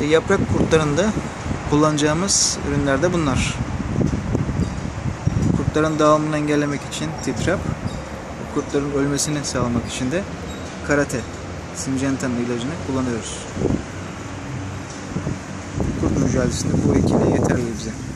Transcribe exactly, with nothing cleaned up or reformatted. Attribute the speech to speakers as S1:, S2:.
S1: İşte yaprak kurtlarında kullanacağımız ürünler de bunlar. Kurtların dağılımını engellemek için titrap, kurtların ölmesini sağlamak için de karate, Syngenta'nın ilacını kullanıyoruz. Kurt mücadelesinde bu ikili yeterli bize.